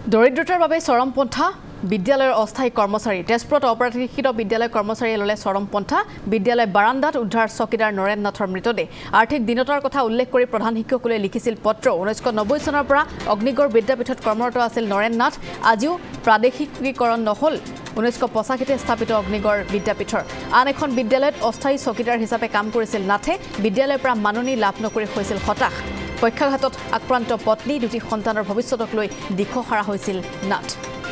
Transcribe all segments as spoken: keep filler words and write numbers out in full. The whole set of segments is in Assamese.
দৰিদ্ৰতাৰ বাবে চৰমপন্থা বিদ্যালয়ৰ অস্থায়ী কৰ্মচাৰী তেজপুৰত অপৰাধীকৃত বিদ্যালয় কৰ্মচাৰীয়ে ললে চৰমপন্থা বিদ্যালয় বাৰান্দাত উদ্ধাৰ চকীদাৰ নৰেন নাথৰ মৃতদেহ আৰ্থিক দিনতাৰ কথা উল্লেখ কৰি প্ৰধান শিক্ষকলৈ লিখিছিল পত্ৰ ঊনৈশ নব্বৈ চনৰ পৰা অগ্নিগড় বিদ্যাপীঠত কৰ্মৰত আছিল নৰেন নাথ আজিও প্ৰাদেশিকীকৰণ নহল ঊনৈশ পঁচাশীতে স্থাপিত অগ্নিগড় বিদ্যাপীঠৰ আন এখন বিদ্যালয়ত অস্থায়ী চকীদাৰ হিচাপে কাম কৰিছিল নাথে বিদ্যালয়ৰ পৰা মাননি লাভ নকৰি হৈছিল হতাশ পক্ষাঘাতত আক্ৰান্ত পত্নী দুটি সন্তানৰ ভৱিষ্যতক লৈ দিশহাৰা হৈছিল নাথ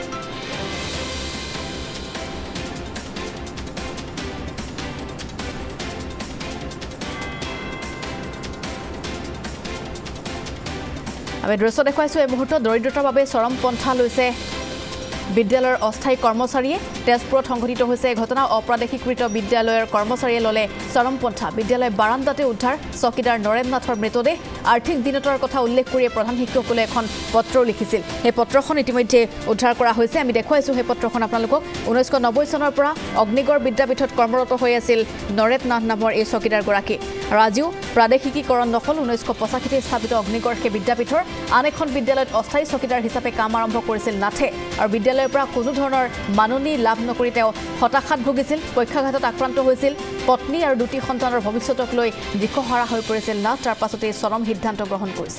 আমি দৃশ্য দেখুৱাইছো এই মুহূৰ্তত দৰিদ্ৰতাৰ বাবে চৰমপন্থা লৈছে বিদ্যালয়ৰ অস্থায়ী কৰ্মচাৰীয়ে তেজপুৰত সংঘটিত হৈছে ঘটনা অপ্ৰাদেশিকৃত বিদ্যালয়ৰ কৰ্মচাৰীয়ে ললে চৰমপন্থা বিদ্যালয় বাৰান্দাতে উদ্ধাৰ চকীদাৰ নৰেন নাথৰ মৃতদেহ আৰ্থিক দিনতাৰ কথা উল্লেখ কৰি প্ৰধান শিক্ষকলৈ এখন পত্ৰ লিখিছিল এই পত্ৰখন ইতিমধ্যে উদ্ধাৰ কৰা হৈছে আমি দেখুৱাইছো এই পত্ৰখন আপোনালোকক ঊনৈশ নব্বৈ চনৰ পৰা অগ্নিগড় বিদ্যাপীঠত কৰ্মৰত হৈ আছিল নৰেন নাথ নামৰ এই চকীদাৰগৰাকী আৰু আজিও প্ৰাদেশিকীকৰণ নহল ঊনৈশ পঁচাশীতে স্থাপিত অগ্নিগড় সেই বিদ্যাপীঠৰ আন এখন বিদ্যালয়ত অস্থায়ী চকীদাৰ হিচাপে কাম আৰম্ভ কৰিছিল নাথে আৰু বিদ্যালয়ৰ পৰা কোনো ধৰণৰ মাননি লাভ নকৰি তেওঁ হতাশাত ভুগিছিল পক্ষাঘাতত আক্ৰান্ত হৈছিল পত্নী আৰু দুটি সন্তানৰ ভৱিষ্যতক লৈ দিশহাৰা হৈ পৰিছিল নাথ তাৰ পাছতে চৰম সিদ্ধান্ত গ্ৰহণ কৰিছে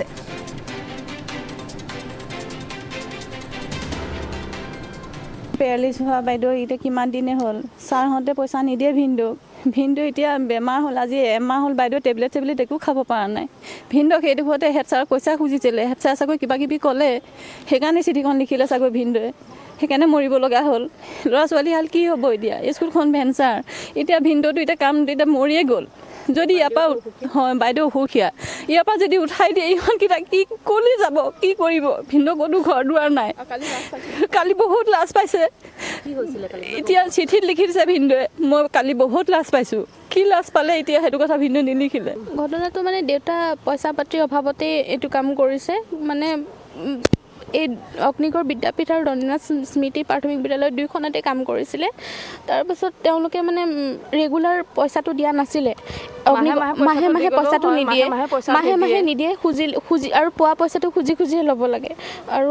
পেৰালিছ হোৱা বাইদেউ এতিয়া কিমান দিনে হ'ল ছাৰহঁতে পইচা নিদিয়ে ভিন্দু ভিন্দু এতিয়া বেমাৰ হ'ল আজি এমাহ হ'ল বাইদেউ টেবলেট টেবলেট একো খাব পৰা নাই ভিন্দুক সেইটো ঘৰতে হেড ছাৰক পইচা খুজিছিলে হেড ছাৰে চাগৈ কিবা কিবি ক'লে সেইকাৰণে চিঠিখন লিখিলে চাগৈ ভিন্দুৱে সেইকাৰণে মৰিব লগা হ'ল ল'ৰা ছোৱালী হাল কি হ'ব এতিয়া স্কুলখন ভেঞ্চাৰ এতিয়া ভিন্দুটো এতিয়া কাম এতিয়া মৰিয়ে গ'ল যদি ইয়াৰ পৰা হয় বাইদেউ সুখীয়া ইয়াৰ পৰা যদি উঠাই দিয়ে ইহঁতকেইটা কি ক'লে যাব কি কৰিব ভিন্দু ক'তো ঘৰ দুৱাৰ নাই কালি বহুত লাজ পাইছে এতিয়া চিঠিত লিখি দিছে ভিন্দুৱে মই কালি বহুত লাজ পাইছোঁ কি লাজ পালে এতিয়া সেইটো কথা ভিন্দু নিলিখিলে ঘটনাটো মানে দেউতা পইচা পাতিৰ অভাৱতে এইটো কাম কৰিছে মানে এই অগ্নিগড় বিদ্যাপীঠ আৰু দণ্ডনাথ স্মৃতি প্ৰাথমিক বিদ্যালয় দুইখনতে কাম কৰিছিলে তাৰপিছত তেওঁলোকে মানে ৰেগুলাৰ পইচাটো দিয়া নাছিলে মাহে মাহে পইচাটো নিদিয়ে মাহে মাহে নিদিয়ে খুজি খুজি আৰু পোৱা পইচাটো খুজি খুজিহে ল'ব লাগে আৰু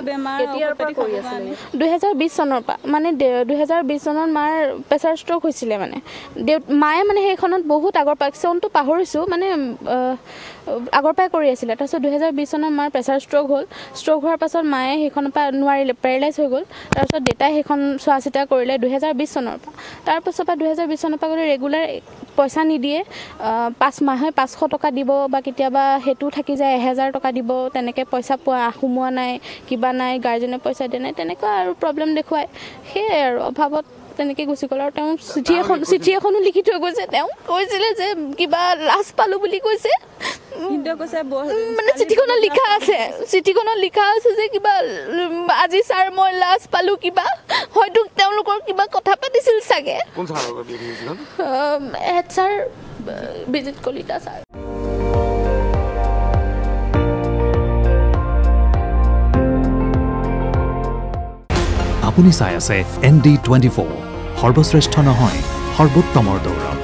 দুহেজাৰ বিছ চনৰ পৰা মানে দুহেজাৰ বিছ চনত মাৰ প্ৰেছাৰ ষ্ট্ৰক হৈছিলে মানে দেউ মায়ে মানে সেইখনত বহুত আগৰ পৰা চনটো পাহৰিছোঁ মানে আগৰ পৰাই কৰি আছিলে তাৰপিছত দুহেজাৰ বিছ চনত মাৰ প্ৰেছাৰ ষ্ট্ৰক হ'ল ষ্ট্ৰক হোৱাৰ পাছত মায়ে সেইখনৰ পৰা নোৱাৰিলে পেৰালাইজ হৈ গ'ল তাৰপিছত দেউতাই সেইখন চোৱা চিতা কৰিলে দুহেজাৰ বিছ চনৰ পৰা তাৰপাছৰ পৰা দুহেজাৰ বিছ চনৰ পৰা গ'লে ৰেগুলাৰ পইচা নিদিয়ে পাঁচ মাহে পাঁচশ টকা দিব বা কেতিয়াবা সেইটো থাকি যায় এহেজাৰ টকা দিব তেনেকৈ পইচা পোৱা সোমোৱা নাই কিবা নাই গাৰ্জেনে পইচা দিয়া নাই তেনেকুৱা আৰু প্ৰব্লেম দেখুৱায় সেয়াই আৰু অভাৱত তেনেকৈ গুচি গ'ল আৰু তেওঁ চিঠি এখন চিঠি এখনো লিখি থৈ গৈছে তেওঁ কৈছিলে যে কিবা লাজ পালোঁ বুলি কৈছে মানে চিঠিখনত লিখা আছে চিঠিখনত লিখা আছে যে কিবা আজি ছাৰ মই লাজ পালোঁ কিবা হয়তো তেওঁলোকৰ কিবা কথা পাতিছিল চাগে head sir Bijit Kalita sir আপুনি চাই আছে এন ডি টুৱেণ্টি ফ'ৰ সৰ্বশ্ৰেষ্ঠ নহয় সৰ্বোত্তমৰ দৌৰ